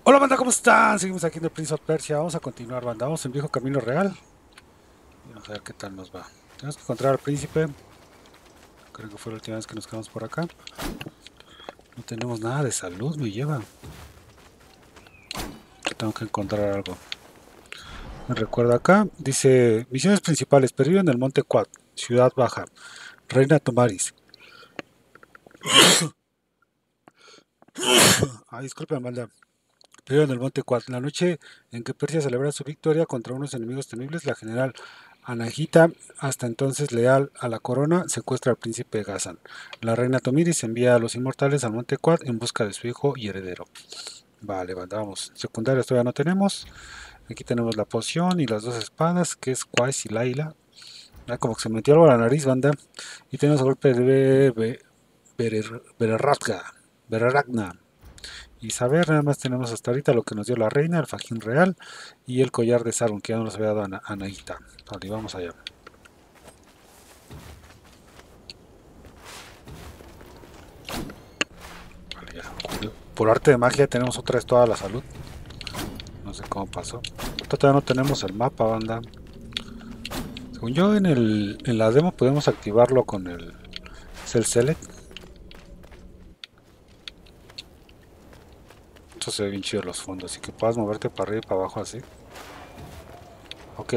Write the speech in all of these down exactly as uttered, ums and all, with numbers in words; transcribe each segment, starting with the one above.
Hola banda, ¿cómo están? Seguimos aquí en el Prince of Persia. Vamos a continuar, banda. Vamos en viejo camino real. Y vamos a ver qué tal nos va. Tenemos que encontrar al príncipe. Creo que fue la última vez que nos quedamos por acá. No tenemos nada de salud, me lleva. Tengo que encontrar algo. Me recuerda acá. Dice, misiones principales. Perdido en el Monte Quad. Ciudad Baja. Reina Tomaris. Ay, disculpen, banda. Perdido en el Monte Quad. La noche en que Persia celebra su victoria contra unos enemigos temibles, la general Anahita, hasta entonces leal a la corona, secuestra al príncipe Ghazan. La reina Tomiris envía a los inmortales al Monte Quad en busca de su hijo y heredero. Vale, vamos. Secundarias todavía no tenemos. Aquí tenemos la poción y las dos espadas, que es Quais y Laila. Ya como que se metió algo a la nariz, banda. Y tenemos el golpe de Bereragna. Bereragna. Y saber, nada más tenemos hasta ahorita lo que nos dio la reina, el fajín real y el collar de Sarun, que ya nos había dado a Anahita. Vale, vamos allá. Vale, ya. Por arte de magia tenemos otra vez toda la salud. No sé cómo pasó. Todavía no tenemos el mapa, banda. Según yo, en, el, en la demo podemos activarlo con el Cell Select. Eso se ve bien chido los fondos, así que puedas moverte para arriba y para abajo así. Ok.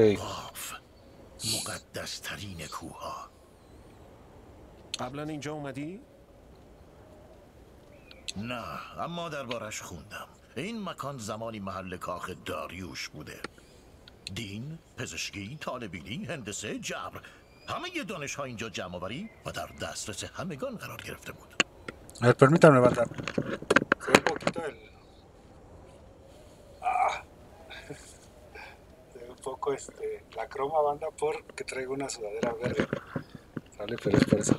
مقدسترین کوها. قبلا اینجا اومدی؟ نه، اما دربارش خوندم. این مکان زمانی محل کاخ داریوش بوده. دین، پزشکی، طالبینی، هندسه، جبر، همه دانش ها اینجا جمع آوری و در دسترس همگان قرار گرفته بود. A ver, permítame levantar. Se ve un poquito el... Ah. Se ve un poco este, la croma, banda, porque traigo una sudadera verde. Vale, pero es por eso.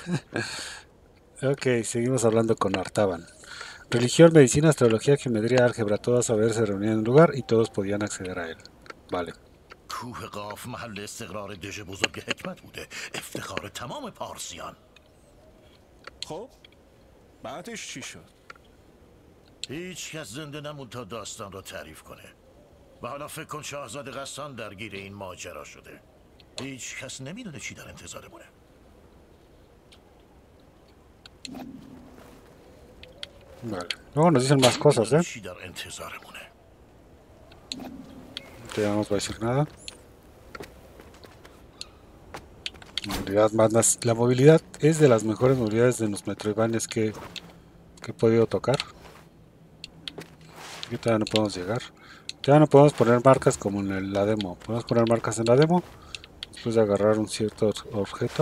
Ok, seguimos hablando con Artaban. Religión, medicina, astrología, geometría, álgebra, todas a ver se reunían en un lugar y todos podían acceder a él. Vale. کوه قاف محل استقرار دژ بزرگ حکمت بوده. افتخار تمام پارسیان. خب بعدش چی شد؟ هیچ کس زنده نموند تا داستان رو تعریف کنه. و حالا فکر کن شاهزاده غسان درگیر این ماجرا شده. هیچ کس نمیدونه چی در انتظارمونه. Vale. Luego nos dicen más cosas, ¿eh? چی در انتظارمونه. Ya no nos va a decir nada. Movilidad más. La movilidad es de las mejores movilidades de los Metroidvanias que, que he podido tocar. Aquí todavía no podemos llegar. Ya no podemos poner marcas como en el- la demo. Podemos poner marcas en la demo después de agarrar un cierto objeto.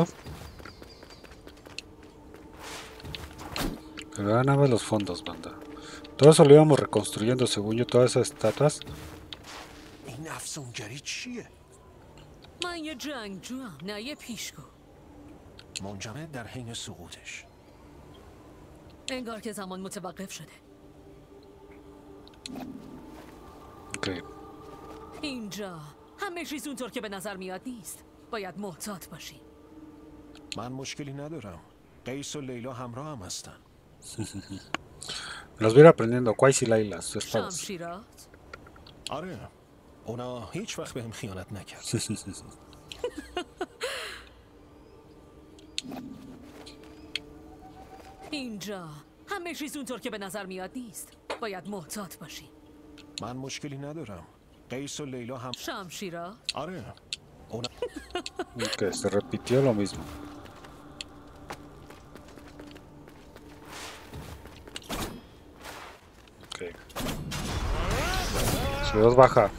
Pero ahora nada más los fondos, banda. Todo eso lo íbamos reconstruyendo, según yo, todas esas estatuas. این افسونگری چیه؟ من یه جنگجوام، نه یه پیشگو. منجمد در حین سقوطش. انگار که زمان متوقف شده. Okay. اینجا همه چیز اونطور که به نظر میاد نیست. باید محتاط باشی. من مشکلی ندارم. قیس و لیلا همراه هم هستن. Los voy a ir aprendiendo. Quais y Laila, sus espadas. شمشیرات؟ آره. اونا هیچ وقت بهم خیانت نکرد. اینجا همه چیز اونطور که به نظر میاد نیست. باید محتاط باشی. من مشکلی ندارم. قیس و لیلا هم شمشیرات؟ آره. اونا Ok, se repitió lo mismo. Ok. Ciudad baja.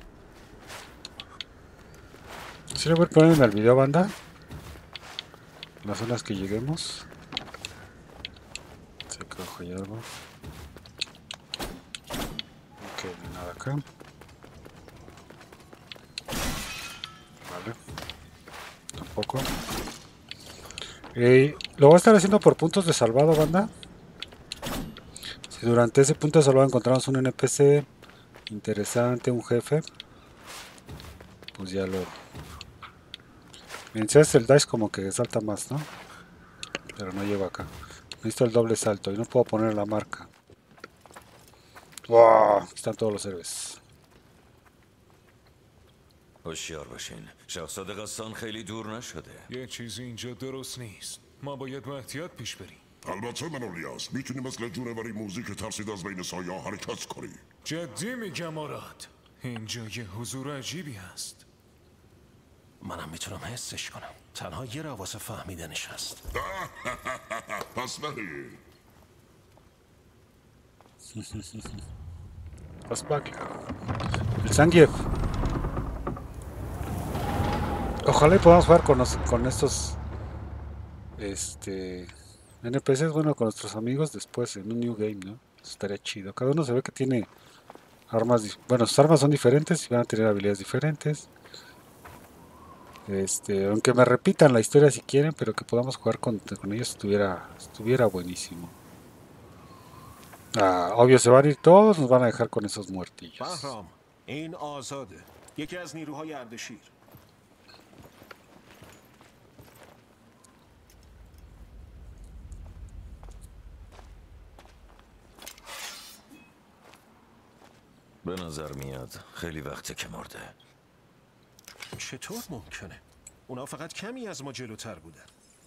¿Sí le voy a poner en el video, banda? Las zonas que lleguemos. Se cojo y algo. Ok, no hay nada acá. Vale. Tampoco. Eh, lo voy a estar haciendo por puntos de salvado, banda. Si durante ese punto de salvado encontramos un N P C interesante, un jefe, pues ya lo... Mientras el dice como que salta más, ¿no? Pero no llego acá. Necesito el doble salto y no puedo poner la marca. ¡Wow! Están todos los héroes. هوشیار باشین. شاهزاده قصان خیلی دور نشده. یه چیزی اینجا درست نیست. ما باید با احتیاط پیش بریم. البته منولیاس میتونی مثل جونوری موزی که ترسید از بین سایه حرکت کنی. جدی میگم آراد. اینجا یه حضور عجیبی هست. منم میتونم حسش کنم. تنها یه رو واسه فهمیدنش هست. پس بریم. Pues va. El Zangief. Ojalá y podamos jugar con, los, con estos este N P Cs, bueno, con nuestros amigos después en un new game, ¿no? Eso estaría chido. Cada uno se ve que tiene armas, bueno, sus armas son diferentes y van a tener habilidades diferentes. Este, aunque me repitan la historia si quieren, pero que podamos jugar con, con ellos estuviera, estuviera buenísimo. Ah, obvio se van a ir todos, nos van a dejar con esos muertillos. بهرام این آزاده یکی از نیروهای اردشیر. به نظر میاد خیلی وقته که مرده. چطور ممکنه؟ اونا فقط کمی از ما جلوتر بودن.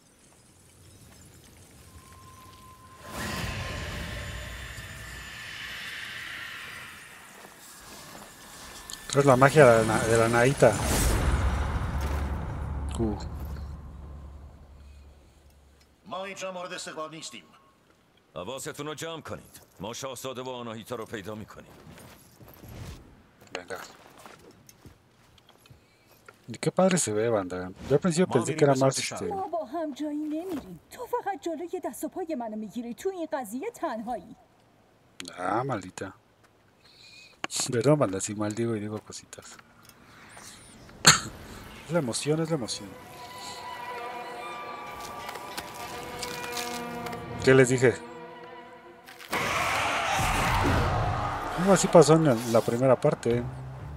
Es la magia de la, de la Naita. Uh. ما اینجا مورد استقبال نیستیم. حواستون رو جمع کنید. ما شاهزاده و آناهیتا رو پیدا میکنیم. Venga. Y qué padre se ve, banda. Yo al principio pensé que era más este... ما با هم جایی نمیریم. تو فقط جلوی دست و پای منو میگیری. تو این قضیه تنهایی. Ah, maldita. Perdón, banda, si mal digo y digo cositas. Es la emoción, es la emoción. ¿Qué les dije? Algo así pasó en la, la primera parte. ¿eh?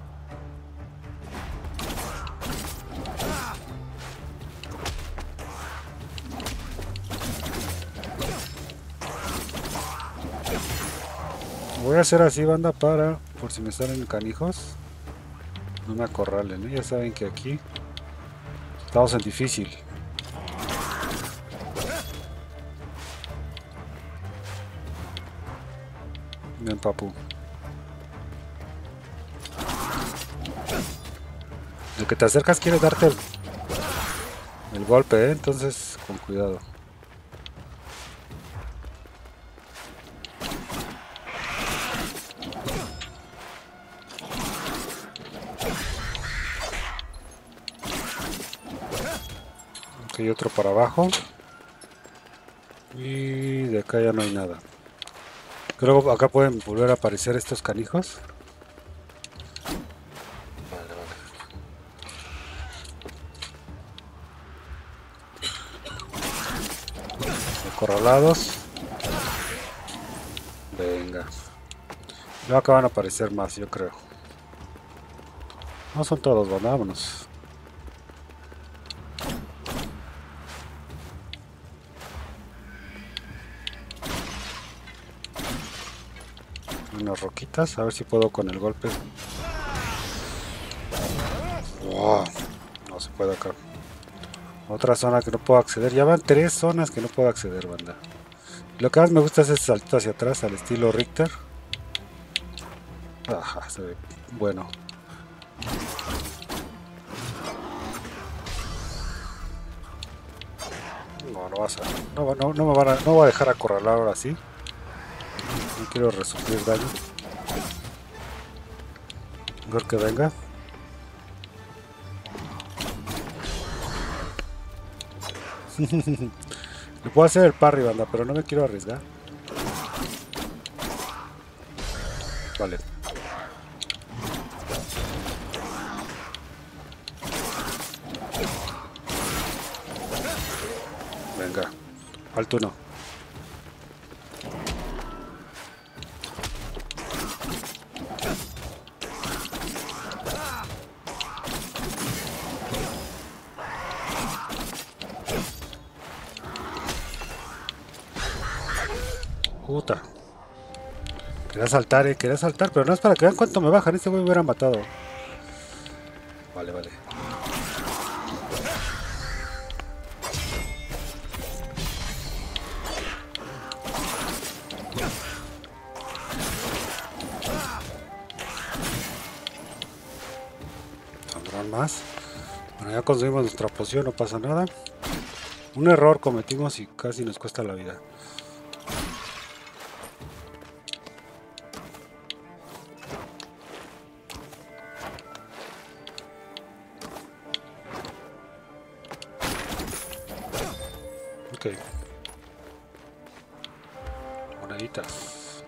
Voy a hacer así, banda, para, por si me salen canijos, no me acorralen, ¿eh? Ya saben que aquí estamos en difícil. Ven, papu. De que te acercas quiere darte el, el golpe, ¿eh? Entonces, con cuidado. Hay otro para abajo y de acá ya no hay nada. Creo que acá pueden volver a aparecer estos canijos. Vale, vale. Acorralados. Venga. Luego acá van a aparecer más, yo creo. No son todos, bueno, vámonos. Unas roquitas, a ver si puedo con el golpe. Wow, no se puede acá. Otra zona que no puedo acceder. Ya van tres zonas que no puedo acceder, banda. Lo que más me gusta es ese salto hacia atrás al estilo Richter. Ajá, se ve bueno. No, no vas a, no, no, no me van a, no voy a dejar acorralar ahora sí. No quiero resufrir daño. Mejor que venga. Le puedo hacer el parry, banda, pero no me quiero arriesgar. Vale. Venga. Alto uno. Puta. Quería saltar, eh, quería saltar, pero no es para que vean cuánto me bajan. Este güey me hubiera matado. Vale, vale. ¿Saldrán más? Bueno, ya conseguimos nuestra poción, no pasa nada. Un error cometimos y casi nos cuesta la vida. Ok. Moneditas.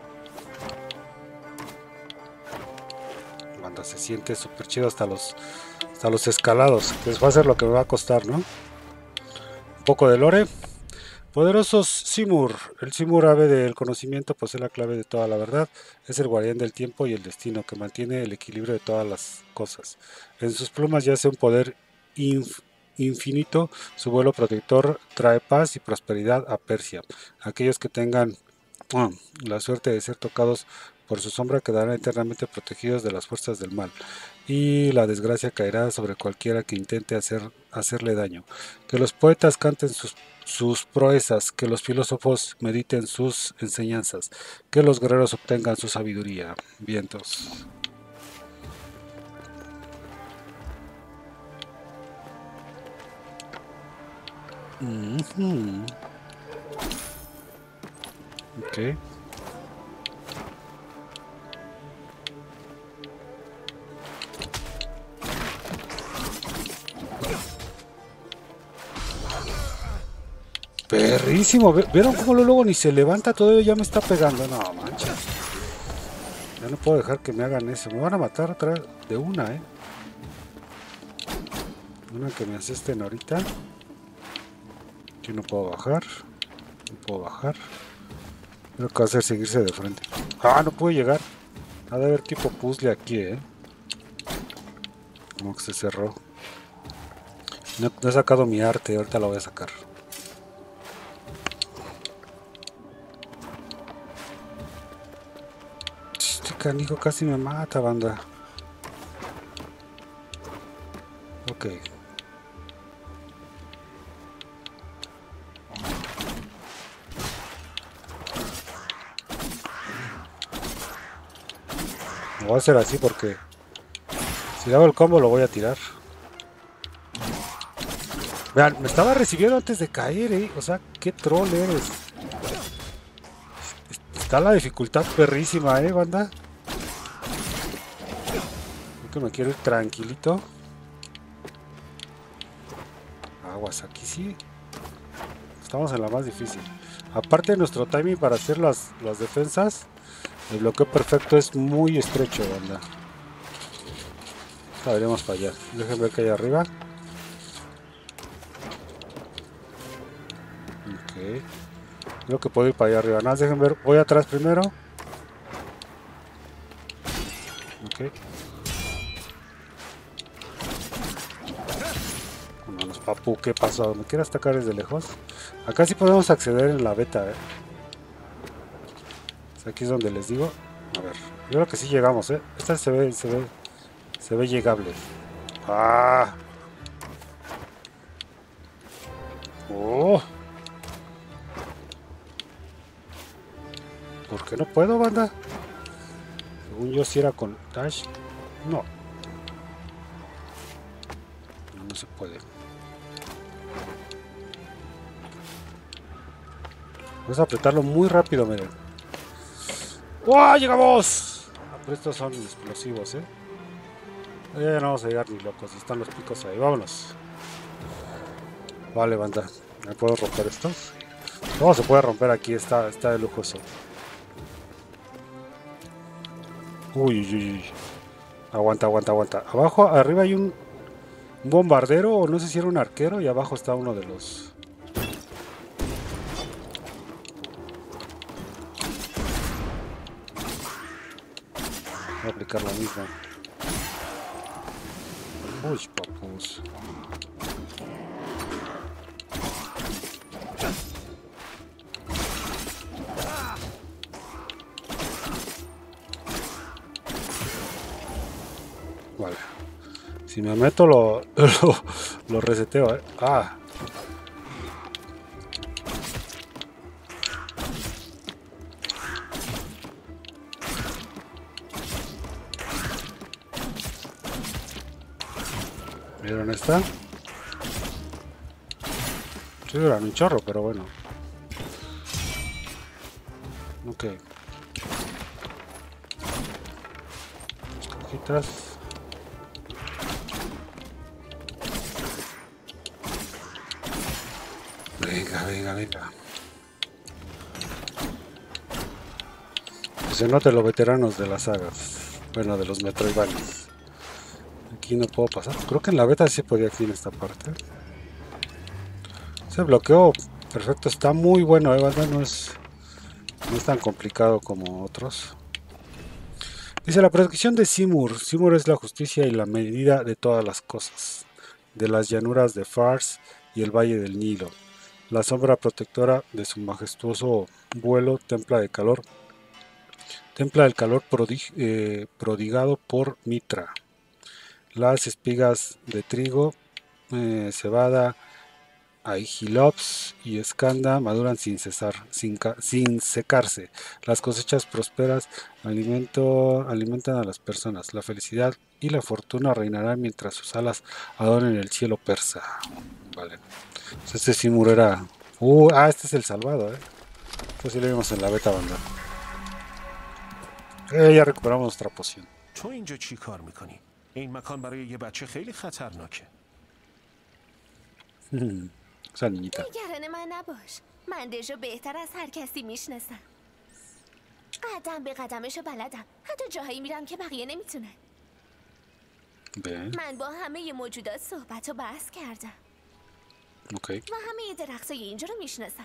Banda, se siente súper chido hasta los hasta los escalados. Les va a ser lo que me va a costar, ¿no? Un poco de lore. Poderosos Simur. El Simur, ave del conocimiento, posee la clave de toda la verdad. Es el guardián del tiempo y el destino, que mantiene el equilibrio de todas las cosas. En sus plumas yace un poder inf infinito. Su vuelo protector trae paz y prosperidad a Persia. Aquellos que tengan oh, la suerte de ser tocados por su sombra quedarán eternamente protegidos de las fuerzas del mal, y la desgracia caerá sobre cualquiera que intente hacer, hacerle daño. Que los poetas canten sus, sus proezas, que los filósofos mediten sus enseñanzas, que los guerreros obtengan su sabiduría. Vientos. Mm-hmm. Ok. Perrísimo. ¿Vieron cómo luego ni se levanta? Todavía ya me está pegando. No, manches. Ya no puedo dejar que me hagan eso. Me van a matar otra de una, eh. Una que me asesten ahorita. Aquí no puedo bajar. No puedo bajar. Lo que va a hacer es seguirse de frente. Ah, no puedo llegar. Ha de haber tipo puzzle aquí, eh. Como que se cerró. No, no he sacado mi arte. Ahorita lo voy a sacar. Este canijo casi me mata, banda. Ok. Lo voy a hacer así porque si hago el combo lo voy a tirar. Vean, me estaba recibiendo antes de caer, eh. O sea, qué troll eres. Está la dificultad perrísima, eh, banda. Creo que me quiero ir tranquilito. Aguas, aquí sí. Estamos en la más difícil. Aparte de nuestro timing para hacer las, las defensas, el bloqueo perfecto es muy estrecho, banda. Deberíamos fallar. Déjenme ver que hay arriba. Ok. Creo que puedo ir para allá arriba. Nada, déjenme ver. Voy atrás primero. Ok. Vámonos, papu. ¿Qué pasó? ¿Me quieres atacar desde lejos? Acá sí podemos acceder en la beta, eh. Aquí es donde les digo. A ver, yo creo que sí llegamos, eh. Esta se ve, se ve, se ve llegable. Ah. Oh. ¿Por qué no puedo, banda? Según yo si era con dash. No. No, no se puede. Vamos a apretarlo muy rápido, miren. ¡Wow! ¡Llegamos! Ah, pero estos son explosivos, ¿eh? Ya no vamos a llegar ni locos. Están los picos ahí. Vámonos. Vale, banda. ¿Me puedo romper estos? No se puede romper aquí. Está, está de lujoso. Uy, uy, uy. Aguanta, aguanta, aguanta. Abajo, arriba hay un, un bombardero. O no sé si era un arquero. Y abajo está uno de los... Voy a aplicar la misma. Uy, papus. Vale. Si me meto lo, lo, lo reseteo, ¿eh? Ah. ¿Vieron esta? Sí, duran un chorro, pero bueno. Ok. Cojitas. Venga, venga, venga. Que se note los veteranos de las sagas. Bueno, de los Metroidvanias. Aquí no puedo pasar. Creo que en la beta sí podía aquí en esta parte. Ese bloqueo perfecto está muy bueno, ¿eh, banda? No es, no es tan complicado como otros. Dice la prescripción de Simur. Simur es la justicia y la medida de todas las cosas. De las llanuras de Fars y el valle del Nilo. La sombra protectora de su majestuoso vuelo templa de calor. Templa del calor prodig eh, prodigado por Mitra. Las espigas de trigo, eh, cebada, Aigilops y Escanda maduran sin cesar, sin, sin secarse. Las cosechas prósperas alimento, alimentan a las personas. La felicidad y la fortuna reinarán mientras sus alas adornen el cielo persa. Vale. Este Simur era... Uh, ah, este es el salvado, eh. Esto sí lo vimos en la beta, banda. Eh, ya recuperamos nuestra poción. تو اینجا چی کار میکنی؟ این مکان برای یه بچه خیلی خطرناکه. Esa niñita. نگران من نباش. من دژو بهتر از هر کسی میشناسم. قدم به قدمشو بلدم. حتی جاهایی میرم که بقیه نمیتونن. Bien. من با همه موجودات صحبت و بحث کردم. Okay. و همه درختای اینجا رو میشناسم.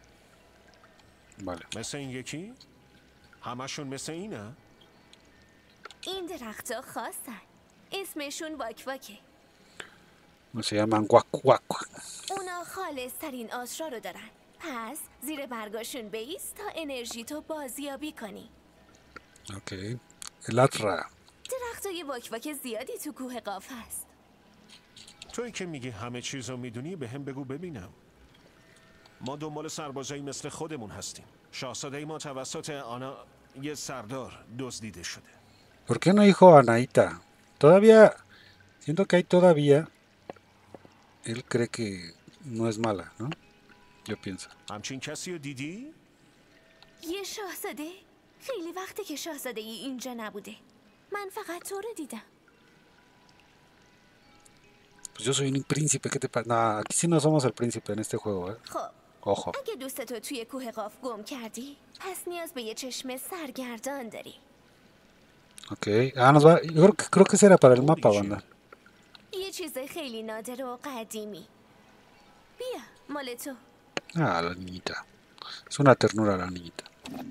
Vale. مثل این یکی؟ همشون مثل اینه؟ این درختها خاصن. اسمشون واک واکه. Se llaman guac guac. اونا خالص ترین آسرا رو دارن. پس زیر برگاشون بیست تا انرژی تو بازیابی کنی. Okay. El Atra. درختای واک واک زیادی تو کوه قاف هست. توی که میگی همه چیزو میدونی به هم بگو ببینم. ما دنبال سربازایی مثل خودمون هستیم. شاهزاده ما توسط آنا یه سردار دزدیده شده. ¿Por qué no dijo Anaíta? Todavía, siento que hay todavía, él cree que no es mala, ¿no? Yo pienso. همچین کسی رو دیدی؟ یه شاهزاده؟ خیلی وقته که شاهزاده ای اینجا نبوده. من فقط تو رو دیدم. Pues yo soy un príncipe, ¿qué te pasa? Nah, aquí sí no somos el príncipe en este juego, ¿eh? خب Ojo. اگه دوستتو توی کوه قاف گم کردی پس نیاز به یه چشم سرگردان داری. Ok. Ah, nos va. Yo creo que, creo que ese era para el mapa, banda. یه چیز خیلی نادر و قدیمی. بیا مال تو. Ah, la niñita. Es una ternura la niñita.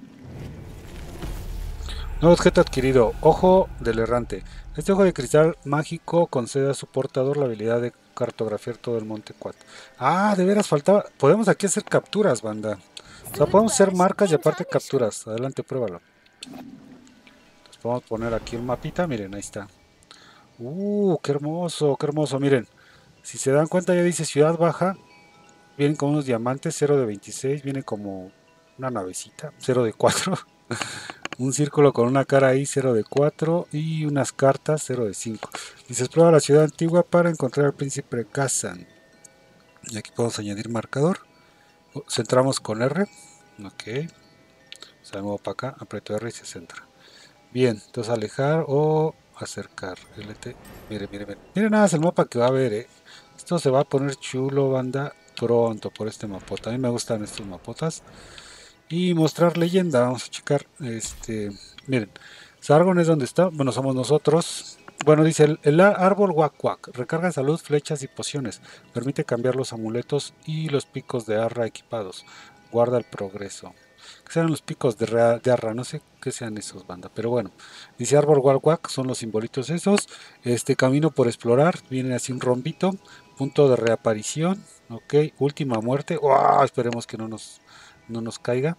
Nuevo objeto adquirido. Ojo del errante. Este ojo de cristal mágico concede a su portador la habilidad de cartografiar todo el monte Quat. Ah, de veras faltaba. Podemos aquí hacer capturas, banda. O sea, podemos hacer marcas y aparte capturas. Adelante, pruébalo. Entonces, podemos poner aquí el mapita. Miren, ahí está. Uh, qué hermoso, qué hermoso. Miren, si se dan cuenta ya dice ciudad baja. Vienen con unos diamantes, cero de veintiséis. Viene como una navecita, cero de cuatro. Un círculo con una cara ahí, cero de cuatro. Y unas cartas, cero de cinco. Dice, explora la ciudad antigua para encontrar al príncipe Kazan. Y aquí podemos añadir marcador. Centramos con R. Ok. O sea, muevo para acá, aprieto R y se centra. Bien, entonces alejar o acercar. L T. Miren, miren, miren. Miren nada más el mapa que va a haber, eh. Esto se va a poner chulo, banda, pronto por este mapota. A mí me gustan estos mapotas. Y mostrar leyenda, vamos a checar. Este, miren, Sargon es donde está. Bueno, somos nosotros. Bueno, dice el, el árbol Wak Wak. Recarga salud, flechas y pociones. Permite cambiar los amuletos y los picos de Arra equipados. Guarda el progreso. ¿Qué serán los picos de, Ra, de Arra? No sé qué sean esos, banda. Pero bueno, dice árbol Wak Wak. Son los simbolitos esos. Este camino por explorar. Viene así un rombito. Punto de reaparición. Ok, última muerte. ¡Wow! Esperemos que no nos... no nos caiga.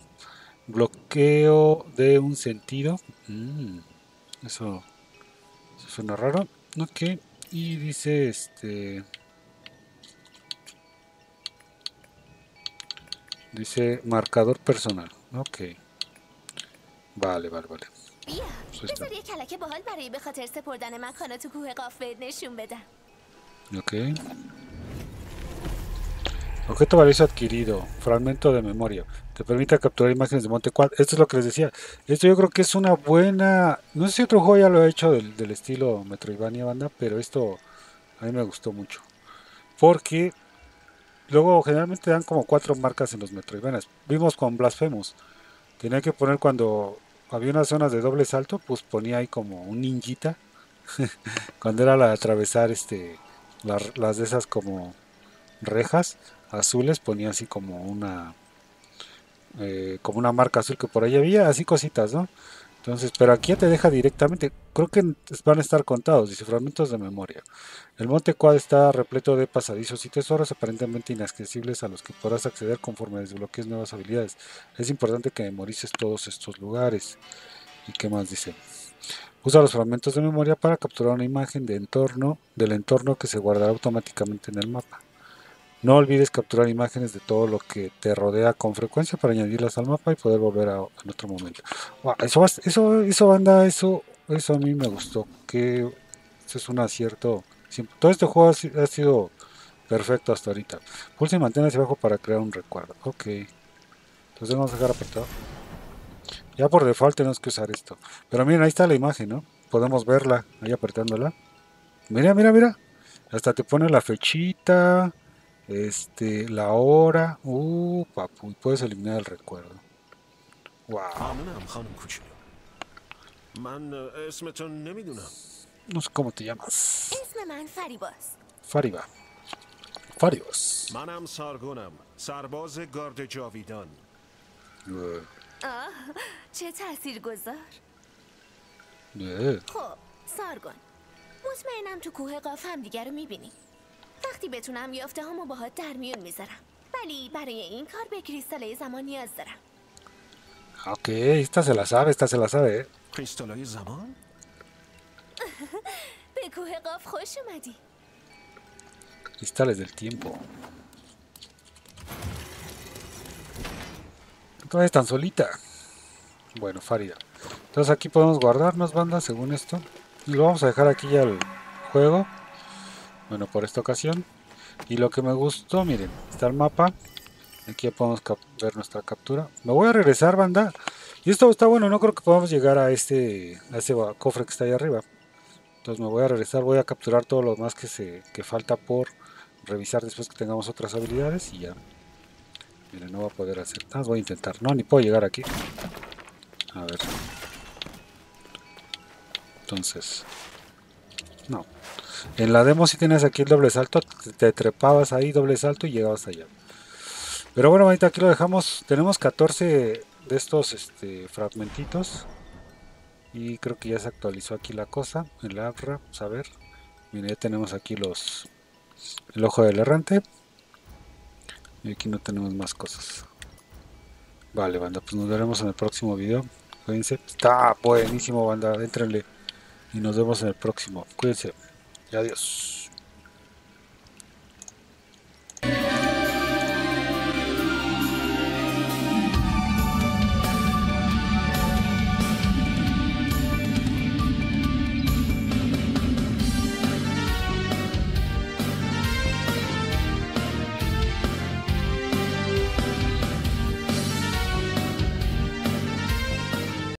Bloqueo de un sentido. Mm, eso, eso suena raro. Ok, y dice este... Dice marcador personal. Ok. Vale, vale, vale. بیا Pues está. بذار یه کلک باحال برای به خاطر سپردن مکانا تو کوه قاف بهت نشون بدم. Ok. Objeto valioso adquirido. Fragmento de memoria. Te permite capturar imágenes de Monte Quad. Esto es lo que les decía. Esto yo creo que es una buena... No sé si otro juego ya lo ha hecho del, del estilo Metroidvania, banda, pero esto a mí me gustó mucho. Porque luego generalmente dan como cuatro marcas en los Metroidvanias. Vimos con Blasphemous. Tenía que poner cuando había unas zonas de doble salto, pues ponía ahí como un ninjita. Cuando era la de atravesar este, las, las de esas como rejas azules, ponía así como una eh, como una marca azul que por ahí había, así cositas, ¿no? Entonces, pero aquí ya te deja directamente, creo que van a estar contados, dice fragmentos de memoria. El Monte Quad está repleto de pasadizos y tesoros aparentemente inaccesibles a los que podrás acceder conforme desbloquees nuevas habilidades. Es importante que memorices todos estos lugares. ¿Y qué más dice? Usa los fragmentos de memoria para capturar una imagen de entorno, del entorno que se guardará automáticamente en el mapa. No olvides capturar imágenes de todo lo que te rodea con frecuencia para añadirlas al mapa y poder volver a, en otro momento. Wow, eso, eso, eso, banda, eso, eso a mí me gustó. Que eso es un acierto. Todo este juego ha, ha sido perfecto hasta ahorita. Pulsa y mantén hacia abajo para crear un recuerdo. Ok. Entonces vamos a dejar apretado. Ya por default tenemos que usar esto. Pero miren, ahí está la imagen, ¿no? Podemos verla ahí apretándola. Mira, mira, mira. Hasta te pone la fechita. Este, la hora. Uh, papu, puedes eliminar el recuerdo. Wow. ممنونم خانم کوچولو. من اسمتون نمیدونم. No sé cómo te llamas. اسم من فریباس. Fariba. Faribas. منم سارگونم. سرباز گارد جاویدان. آه چه تاثیرگذار. نه. خب سارگون، مطمئنم تو کوه قاف هم دیگر رو میبینی. وقتی بتونم یافته هامو باهات در میون میذارم، ولی برای این کار به کریستالای زمان نیاز دارم. Ok, esta se la sabe, esta se la sabe. کریستالای زمان؟ به کوه قاف خوش اومدی. Cristales del tiempo. Todavía están solita. Bueno, Farida. Entonces aquí podemos guardarnos, banda, según esto. Y lo vamos a dejar aquí ya el juego. Bueno, por esta ocasión. Y lo que me gustó, miren, está el mapa. Aquí ya podemos ver nuestra captura. Me voy a regresar, banda. Y esto está bueno, no creo que podamos llegar a este a ese cofre que está ahí arriba. Entonces me voy a regresar, voy a capturar todo lo más que se que falta por revisar después que tengamos otras habilidades y ya. Miren, no va a poder hacer nada, voy a intentar. No, ni puedo llegar aquí. A ver. Entonces, no. En la demo si tienes aquí el doble salto, te, te trepabas ahí, doble salto y llegabas allá. Pero bueno, ahorita aquí lo dejamos. Tenemos catorce de estos este, fragmentitos. Y creo que ya se actualizó aquí la cosa. El Abra, vamos a ver. Miren, ya tenemos aquí los el ojo del errante. Y aquí no tenemos más cosas. Vale, banda, pues nos veremos en el próximo video. Cuídense. Está buenísimo, banda. Éntrenle. Y nos vemos en el próximo. Cuídense. Y adiós.